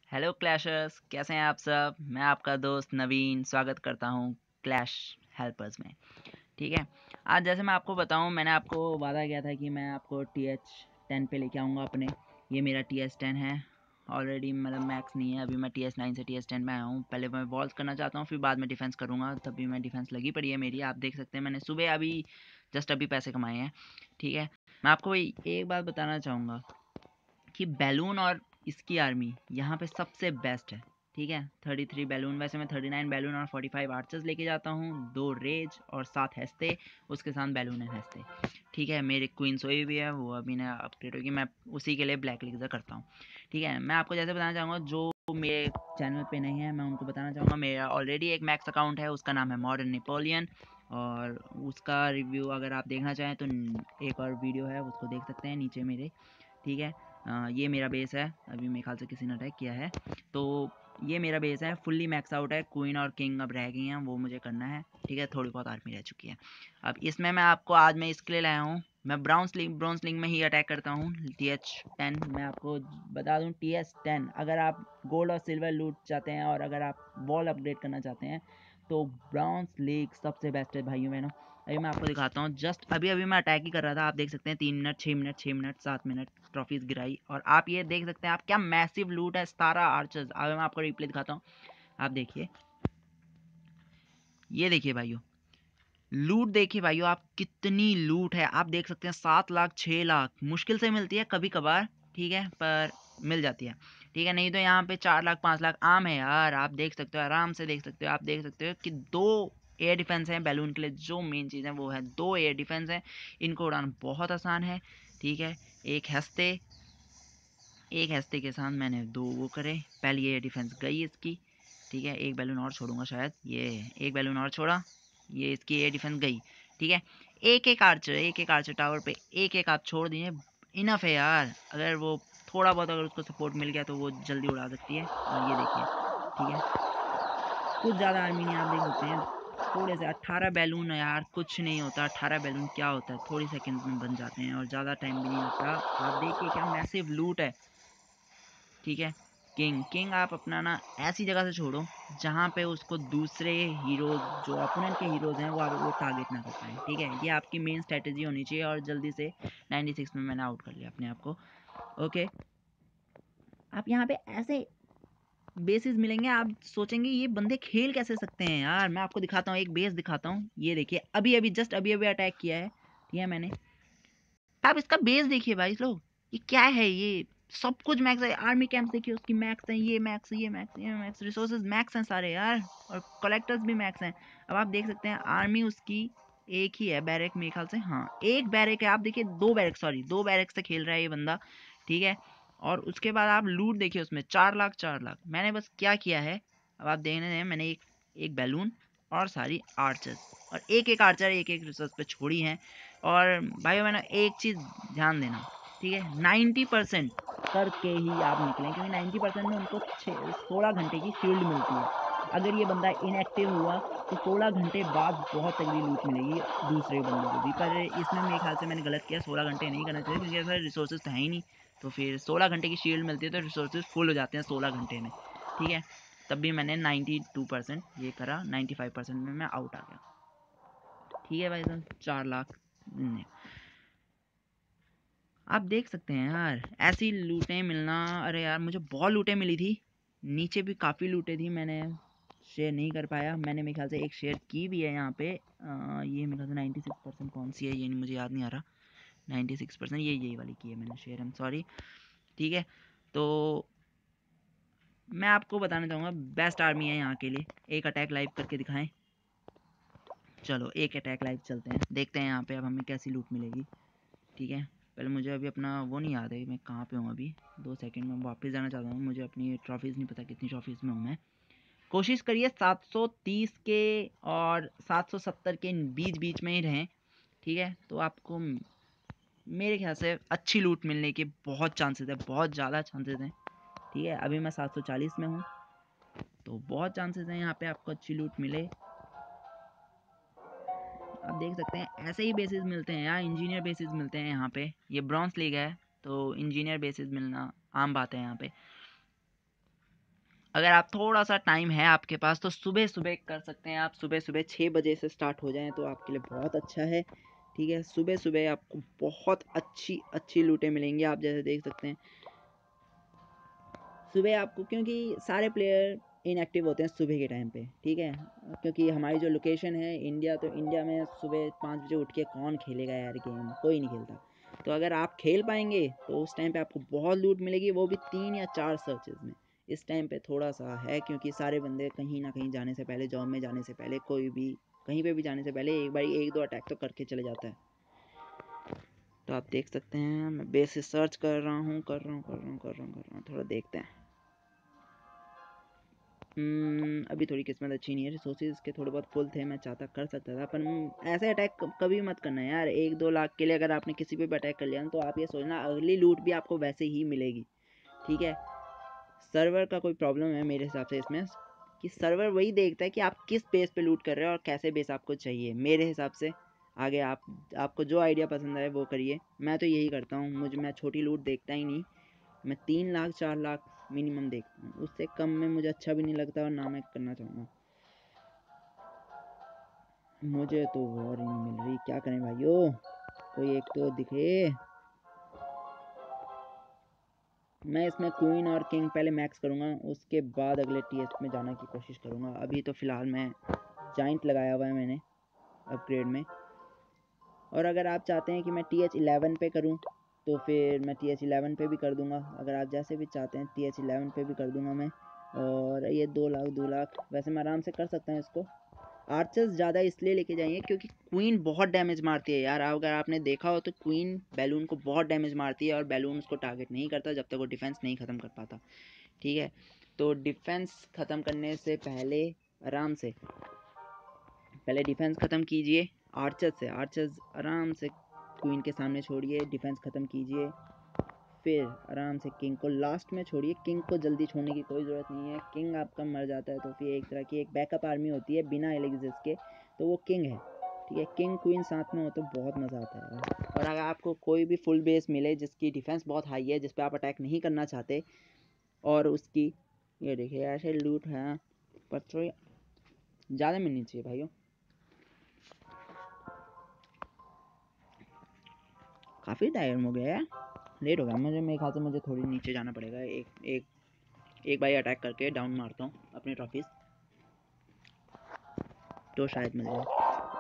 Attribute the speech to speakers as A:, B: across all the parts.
A: Hello clashers, कैसे हैं आप सब। मैं आपका दोस्त नवीन स्वागत करता हूं क्लैश हेल्पर्स में। ठीक है, आज जैसे मैं आपको बताऊं, मैंने आपको वादा किया था कि मैं आपको TH10 पे लेके आऊंगा अपने। ये मेरा TH10 है ऑलरेडी, मतलब मैक्स नहीं है अभी। मैं TH9 से TH10 में आया हूँ। पहले मैं वॉल्स करना चाहता हूँ, फिर बाद में डिफेंस करूँगा। तभी मैं डिफेंस लगी पड़ी है मेरी, आप देख सकते हैं। मैंने सुबह अभी जस्ट अभी पैसे कमाए हैं। ठीक है, मैं आपको एक बात बताना चाहूँगा कि बैलून और इसकी आर्मी यहाँ पे सबसे बेस्ट है। ठीक है, 33 बैलून, वैसे मैं 39 बैलून और 45 आर्चर्स लेके जाता हूँ, 2 रेज और 7 हेस्ते, उसके साथ बैलून है हेस्ते। ठीक है, मेरे क्वीन सोई भी है, वो अभी ने अपग्रेड होगी। मैं उसी के लिए ब्लैक लेजर करता हूँ। ठीक है, मैं आपको जैसे बताना चाहूँगा, जो मेरे चैनल पे नहीं है मैं उनको बताना चाहूँगा, मेरा ऑलरेडी एक मैक्स अकाउंट है, उसका नाम है मॉडर्न नेपोलियन। और उसका रिव्यू अगर आप देखना चाहें तो एक और वीडियो है, उसको देख सकते हैं नीचे मेरे। ठीक है, ये मेरा बेस है। अभी मेरे ख्याल से किसी ने अटैक किया है, तो ये मेरा बेस है, फुल्ली मैक्स आउट है। क्वीन और किंग अब रह गई हैं, वो मुझे करना है। ठीक है, थोड़ी बहुत आर्मी रह चुकी है। अब इसमें मैं आपको आज मैं इसके लिए लाया हूँ, मैं ब्रॉन्ज लिंग में ही अटैक करता हूँ। TH10 मैं आपको बता दूँ, TH10 अगर आप गोल्ड और सिल्वर लूट चाहते हैं और अगर आप वॉल अपग्रेड करना चाहते हैं तो ब्रॉन्ज लीग सबसे बेस्ट है भाइयों बहनों। अभी मैं आपको दिखाता हूँ, जस्ट अभी अभी मैं अटैक ही कर रहा था। आप देख सकते हैं 3 minute 6 minute 6 minute 7 minute trophies गिराई, और आप ये देख सकते हैं आप क्या मैसिव लूट है 17 आर्चर्स। अब मैं आपको रिप्ले दिखाता हूँ, आप देखिए, ये देखिए भाइयों, लूट देखिए भाइयों, आप कितनी लूट है। आप देख सकते हैं 7 लाख 6 लाख मुश्किल से मिलती है कभी कभार। ठीक है, पर मिल जाती है। ठीक है, नहीं तो यहाँ पे 4 लाख 5 लाख आम है यार। आप देख सकते हो, आराम से देख सकते हो। आप देख सकते हो कि 2 एयर डिफेंस हैं बैलून के लिए। जो मेन चीज़ है वो है 2 एयर डिफेंस हैं, इनको उड़ाना बहुत आसान है। ठीक है, एक हस्ते के साथ मैंने 2 वो करे। पहली एयर डिफेंस गई इसकी। ठीक है, एक बैलून और छोड़ूंगा शायद, ये एक बैलून और छोड़ा, ये इसकी एयर डिफेंस गई। ठीक है, एक एक आर्चर टावर पे एक एक आप छोड़ दिए, इनफ है यार। अगर वो थोड़ा बहुत अगर उसको सपोर्ट मिल गया तो वो जल्दी उड़ा सकती है। और ये देखिए, ठीक है, कुछ ज़्यादा आर्मी नहीं, आप देख सकते हैं थोड़े से 18 बैलून है यार, कुछ नहीं होता। 18 बैलून क्या होता है, थोड़ी सेकंड्स में बन जाते हैं और ज़्यादा टाइम भी नहीं लगता। आप देखिए क्या मैसिव लूट है। ठीक है, किंग आप अपना ना ऐसी जगह से छोड़ो जहाँ पे उसको दूसरे हीरोज, जो अपोनेंट के हीरोज हैं, वो टारगेट ना कर पाए। ठीक है, ये आपकी मेन स्ट्रेटेजी होनी चाहिए। और जल्दी से 96 में मैंने आउट कर लिया अपने आप को। ओके, आप यहाँ पे ऐसे बेसिस मिलेंगे, आप सोचेंगे ये बंदे खेल कैसे सकते हैं यार। मैं आपको दिखाता हूँ, एक बेस दिखाता हूँ। ये देखिए, अभी अभी जस्ट अभी अभी अटैक किया है। ठीक है, मैंने, आप इसका बेस देखिए भाई लोग, ये क्या है, ये सब कुछ मैक्स है। आर्मी कैंप देखिए, उसकी मैक्स है, ये मैक्स ये मैक्स ये मैक्स, रिसोर्सेज मैक्स हैं सारे यार, और कलेक्टर्स भी मैक्स हैं। अब आप देख सकते हैं आर्मी उसकी एक ही है, बैरक मेरे ख्याल से, हाँ एक बैरक है। आप देखिए 2 बैरक, सॉरी 2 बैरक से खेल रहा है ये बंदा। ठीक है, और उसके बाद आप लूट देखिए, उसमें 4 लाख 4 लाख। मैंने बस क्या किया है, अब आप देखने दें, मैंने एक बैलून और सारी आर्चर्स और एक आर्चर एक रिसोर्स पे छोड़ी हैं। और भाइयों मैंने एक चीज़ ध्यान देना, ठीक है, 90% करके ही आप निकलें, क्योंकि 90% में उनको 16 घंटे की शील्ड मिलती है। अगर ये बंदा इनएक्टिव हुआ तो 16 घंटे बाद बहुत तगड़ी लूट मिलेगी दूसरे बंदे को भी। पर इसमें मेरे ख्याल से मैंने गलत किया, 16 घंटे नहीं करना चाहिए, क्योंकि ऐसा रिसोर्सेज तो है ही नहीं। तो फिर 16 घंटे की शील्ड मिलती है तो रिसोर्सेज फुल हो जाते हैं 16 घंटे में। ठीक है, तब भी मैंने 92% ये करा, 95% में मैं आउट आ गया। ठीक है भाई साहब, 4 लाख आप देख सकते हैं यार, ऐसी लूटें मिलना। अरे यार, मुझे बहुत लूटें मिली थी, नीचे भी काफ़ी लूटें थी, मैंने शेयर नहीं कर पाया। मैंने मेरे ख्याल से एक शेयर की भी है यहाँ पे। ये मेरे ख्याल से 96% कौन सी है ये मुझे याद नहीं आ रहा। 96% ये यही वाली की है मैंने शेयर, आई एम सॉरी। ठीक है, तो मैं आपको बताना चाहूँगा बेस्ट आर्मी है यहाँ के लिए। एक अटैक लाइव करके दिखाएं, चलो एक अटैक लाइव चलते हैं, देखते हैं यहाँ पे अब हमें कैसी लूट मिलेगी। ठीक है, पहले मुझे अभी अपना वो नहीं याद है मैं कहाँ पे हूँ अभी। 2 सेकंड में वापस जाना चाहता हूँ, मुझे अपनी ट्रॉफीज़ नहीं पता कितनी ट्रॉफीज़ में हूँ मैं। कोशिश करिए 730 के और 770 के बीच बीच में ही रहें। ठीक है, तो आपको मेरे ख्याल से अच्छी लूट मिलने के बहुत चांसेस है, बहुत ज़्यादा चांसेस हैं। ठीक है, अभी मैं 740 में हूँ, तो बहुत चांसेस हैं यहाँ पे आपको अच्छी लूट मिले। आप देख सकते हैं ऐसे ही बेसिस मिलते हैं यार, इंजीनियर बेसिस मिलते हैं यहाँ पे। ये ब्रॉन्ज लीग है तो इंजीनियर बेसिस मिलना आम बात है यहाँ पे। अगर आप थोड़ा सा टाइम है आपके पास तो सुबह सुबह कर सकते हैं। आप सुबह सुबह 6 बजे से स्टार्ट हो जाएं तो आपके लिए बहुत अच्छा है। ठीक है, सुबह सुबह आपको बहुत अच्छी अच्छी लूटें मिलेंगी। आप जैसे देख सकते हैं सुबह आपको, क्योंकि सारे प्लेयर इनएक्टिव होते हैं सुबह के टाइम पे। ठीक है, क्योंकि हमारी जो लोकेशन है इंडिया, तो इंडिया में सुबह 5 बजे उठ के कौन खेलेगा यार गेम, कोई नहीं खेलता। तो अगर आप खेल पाएंगे तो उस टाइम पे आपको बहुत लूट मिलेगी, वो भी 3 या 4 सर्चेज में। इस टाइम पे थोड़ा सा है क्योंकि सारे बंदे कहीं ना कहीं जाने से पहले, जॉब में जाने से पहले, कोई भी कहीं पे भी जाने से पहले एक बार 1-2 अटैक तो करके चले जाता है। तो आप देख सकते हैं मैं बेस से सर्च कर रहा हूँ थोड़ा देखते हैं। अभी थोड़ी किस्मत अच्छी नहीं है, रिसोर्सेज के थोड़े बहुत फुल थे, मैं चाहता कर सकता था, पर ऐसे अटैक कभी मत करना यार। 1-2 लाख के लिए अगर आपने किसी पे भी अटैक कर लिया तो आप ये सोचना अगली लूट भी आपको वैसे ही मिलेगी। ठीक है, सर्वर का कोई प्रॉब्लम है मेरे हिसाब से इसमें, कि सर्वर वही देखता है कि आप किस बेस पे लूट कर रहे हो और कैसे बेस आपको चाहिए। मेरे हिसाब से आगे आपको जो आइडिया पसंद आए वो करिए। मैं तो यही करता हूँ, मैं छोटी लूट देखता ही नहीं। मैं 3 लाख 4 लाख मिनिमम देखता हूँ, उससे कम में मुझे अच्छा भी नहीं लगता और ना मैं करना चाहूँगा। मुझे तो और ही नहीं मिल रही, क्या करें भाइयों, कोई एक तो दिखे। मैं इसमें क्वीन और किंग पहले मैक्स करूँगा, उसके बाद अगले टीएस में जाने की कोशिश करूँगा। अभी तो फ़िलहाल मैं जाइंट लगाया हुआ है मैंने अपग्रेड में। और अगर आप चाहते हैं कि मैं TH11 पे करूँ तो फिर मैं TH11 पे भी कर दूँगा। अगर आप जैसे भी चाहते हैं TH11 पे भी कर दूँगा मैं। और ये 2 लाख वैसे मैं आराम से कर सकता हूँ इसको। आर्चर्स ज़्यादा इसलिए लेके जाइए क्योंकि क्वीन बहुत डैमेज मारती है यार। अगर आपने देखा हो तो क्वीन बैलून को बहुत डैमेज मारती है और बैलून उसको टारगेट नहीं करता जब तक वो डिफेंस नहीं ख़त्म कर पाता। ठीक है, तो डिफेंस ख़त्म करने से पहले आराम से पहले डिफेंस ख़त्म कीजिए आर्चर्स आराम से क्वीन के सामने छोड़िए, डिफेंस ख़त्म कीजिए, फिर आराम से किंग को लास्ट में छोड़िए। किंग को जल्दी छोड़ने की कोई ज़रूरत नहीं है, किंग आपका मर जाता है तो फिर एक तरह की एक बैकअप आर्मी होती है बिना एलिक्सिस के, तो वो किंग है। ठीक है, किंग क्वीन साथ में हो तो बहुत मज़ा आता है। और अगर आपको कोई भी फुल बेस मिले जिसकी डिफेंस बहुत हाई है, जिस पर आप अटैक नहीं करना चाहते, और उसकी ये देखिए ऐसे लूट है, पर थोड़ी ज़्यादा मिलनी चाहिए भाइयों। काफ़ी टाइम हो गया है, लेट हो गया मुझे, मेरे ख्याल से मुझे थोड़ी नीचे जाना पड़ेगा। एक बार अटैक करके डाउन मारता हूँ अपने ट्रॉफीज, तो शायद मिल जाए।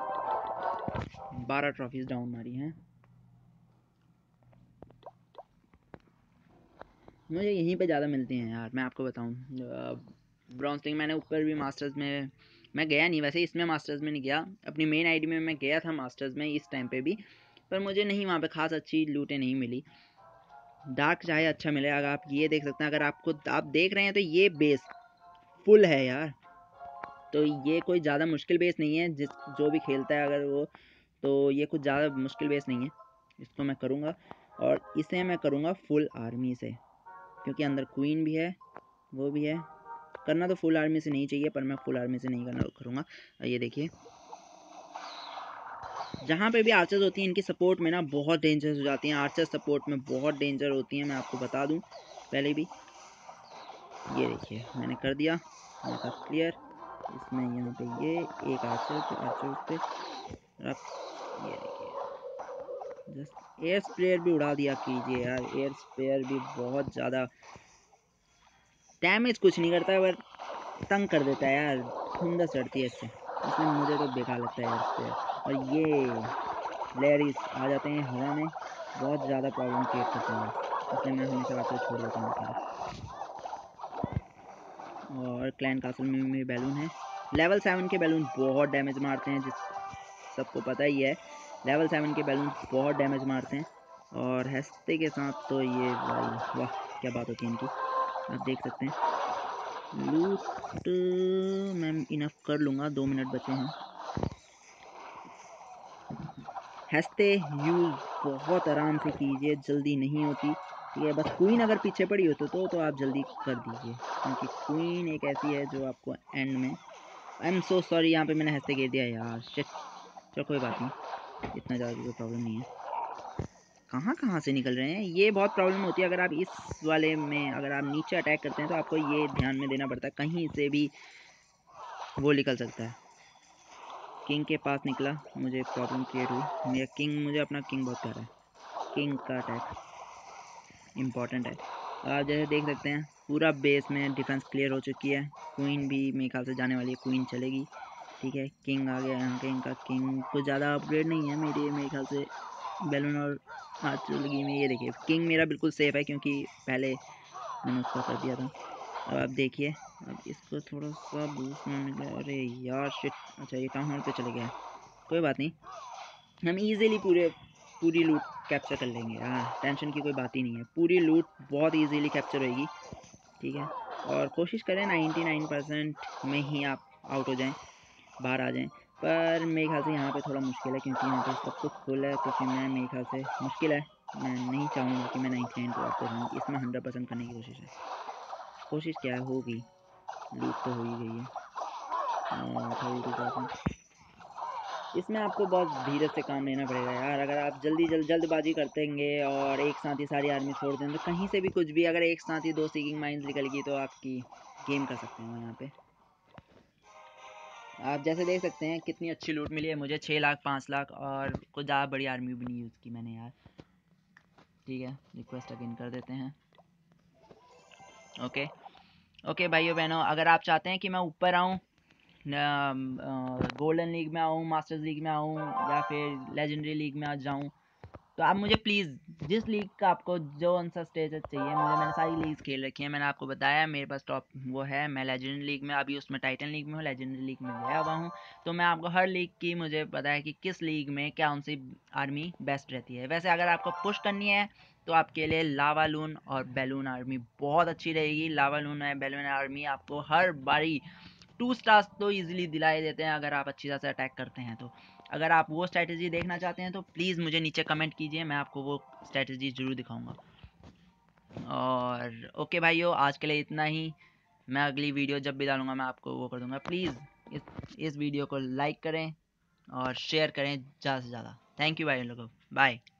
A: 12 ट्रॉफीज डाउन मारी हैं। मुझे यहीं पे ज़्यादा मिलती हैं यार, मैं आपको बताऊँ। ब्रॉन्ज लिंग मैंने ऊपर भी मास्टर्स में मैं गया नहीं, वैसे इसमें मास्टर्स में नहीं गया, अपनी मेन आईडी में मैं गया था मास्टर्स में इस टाइम पे भी, पर मुझे नहीं वहाँ पे खास अच्छी लूटें नहीं मिली। डार्क चाहे अच्छा मिले, अगर आप ये देख सकते हैं, अगर आप देख रहे हैं तो ये बेस फुल है यार, तो ये कोई ज़्यादा मुश्किल बेस नहीं है। जो भी खेलता है अगर वो, तो ये कुछ ज़्यादा मुश्किल बेस नहीं है। इसको मैं करूँगा और इसे मैं करूँगा फुल आर्मी से, क्योंकि अंदर क्वीन भी है, वो भी है। करना तो फुल आर्मी से नहीं चाहिए, पर मैं फुल आर्मी से नहीं करूँगा। ये देखिए, जहाँ पे भी आर्चर्स होती हैं इनकी सपोर्ट में ना बहुत डेंजरस हो जाती हैं। आर्चर्स सपोर्ट में बहुत डेंजर होती हैं, मैं आपको बता दूँ पहले भी। ये देखिए मैंने कर दिया, मैंने कहा क्लियर। इसमें यहाँ पे ये एक आर्चर पे, आप ये देखिए जस्ट एयर स्प्रेयर भी उड़ा दिया कीजिए यार। एयर स्प्रेयर भी बहुत ज़्यादा डैमेज कुछ नहीं करता है, पर तंग कर देता है यार, खुंदस चढ़ती है इससे, इसलिए मुझे तो बेकार लगता है एयर स्प्रेयर। और ये लेयरिस आ जाते हैं हवा में, बहुत ज़्यादा प्रॉब्लम क्रिएट करते हैं, इसलिए मैं हमेशा आर्चर छोड़ देता हूँ सारे। और क्लैन कासल में भी बैलून है, लेवल 7 के बैलून बहुत डैमेज मारते हैं, जिस सबको पता ही है। लेवल 7 के बैलून बहुत डैमेज मारते हैं। और हेस्ते के साथ तो ये भाई वाह क्या बात होती है इनकी, आप देख सकते हैं। लूट मैं इनफ कर लूँगा, 2 मिनट बचे हैं। हेस्ते यूज़ बहुत आराम से कीजिए, जल्दी नहीं होती। ठीक है, बस क्वीन अगर पीछे पड़ी हो तो आप जल्दी कर दीजिए, क्योंकि क्वीन एक ऐसी है जो आपको एंड में, आई एम सो सॉरी, यहाँ पे मैंने हेस्ते गिर दिया यार, शिट। चलो कोई बात नहीं, इतना ज़्यादा कोई प्रॉब्लम नहीं है। कहाँ कहाँ से निकल रहे हैं, ये बहुत प्रॉब्लम होती है। अगर आप इस वाले में अगर आप नीचे अटैक करते हैं तो आपको ये ध्यान में देना पड़ता है, कहीं से भी वो निकल सकता है। किंग के पास निकला, मुझे प्रॉब्लम क्रिएट हुई। मेरा किंग, मुझे अपना किंग बहुत प्यारा है। किंग का अटैक इम्पॉर्टेंट है। आप जैसे देख सकते हैं पूरा बेस में डिफेंस क्लियर हो चुकी है। क्वीन भी मेरे ख्याल से जाने वाली है, क्वीन चलेगी। ठीक है, किंग आ गया यहाँ के। इनका किंग कुछ ज़्यादा अपग्रेड नहीं है मेरे ख्याल से। बैलून और आर्चरी में ये देखिए किंग मेरा बिल्कुल सेफ है, क्योंकि पहले मैंने उसका कर दिया था। अब आप देखिए, अब इसको थोड़ा सा बूस्ट मारने के लिए, अरे यार शिट, अच्छा ये टाउन हॉल पे चले गया। कोई बात नहीं, हम इजीली पूरी लूट कैप्चर कर लेंगे यार, टेंशन की कोई बात ही नहीं है। पूरी लूट बहुत इजीली कैप्चर होएगी। ठीक है, और कोशिश करें 99% में ही आप आउट हो जाएं, बाहर आ जाएं। पर मेरे ख्याल से यहाँ पे थोड़ा मुश्किल है, क्योंकि यहाँ पे सब कुछ फुल है। तो फिर मैं, मेरे ख्याल से मुश्किल है। मैं नहीं चाहूँगा कि मैं 99 को वापस आऊँ। इसमें 100% करने की कोशिश है। कोशिश क्या है, होगी, लूट तो हो ही गई है। 32%। इसमें आपको बहुत धीरे से काम लेना पड़ेगा यार। अगर आप जल्दबाजी करतेंगे और एक साथ ही सारी आर्मी छोड़ दें तो कहीं से भी कुछ भी, अगर एक साथ ही 2 सीकिंग माइंस निकलेगी तो आपकी गेम कर सकते हैं वो। यहाँ पे आप जैसे देख सकते हैं कितनी अच्छी लूट मिली है मुझे, 6 लाख 5 लाख, और कुछ ज़्यादा बड़ी आर्मी भी नहीं यूज़ की मैंने यार। ठीक है, रिक्वेस्ट अगेन कर देते हैं। ओके ओके भाइयों बहनों, अगर आप चाहते हैं कि मैं ऊपर आऊँ, गोल्डन लीग में आऊँ, मास्टर्स लीग में आऊँ, या फिर लेजेंडरी लीग में आ जाऊँ, तो आप मुझे प्लीज़, जिस लीग का आपको जो सा स्टेटस चाहिए, मैंने सारी लीग्स खेल रखी है। मैंने आपको बताया मेरे पास टॉप वो है। मैं लेजेंडरी लीग में अभी, उसमें टाइटन लीग में हूँ, लेजेंडरी लीग में गया हुआ हूँ। तो मैं आपको हर लीग की मुझे पता है कि किस लीग में कौन सी आर्मी बेस्ट रहती है। वैसे अगर आपको पुश करनी है तो आपके लिए लावा लून और बैलून आर्मी बहुत अच्छी रहेगी। लावा लून और बैलून आर्मी आपको हर बारी 2 स्टार्स तो इजीली दिलाए देते हैं, अगर आप अच्छी तरह से अटैक करते हैं तो। अगर आप वो स्ट्रैटेजी देखना चाहते हैं तो प्लीज़ मुझे नीचे कमेंट कीजिए, मैं आपको वो स्ट्रैटेजी ज़रूर दिखाऊंगा। और ओके भाइयों, आज के लिए इतना ही। मैं अगली वीडियो जब भी डालूंगा मैं आपको वो कर दूंगा। प्लीज़ इस वीडियो को लाइक करें और शेयर करें ज़्यादा से ज़्यादा। थैंक यू भाई लोगों, बाय।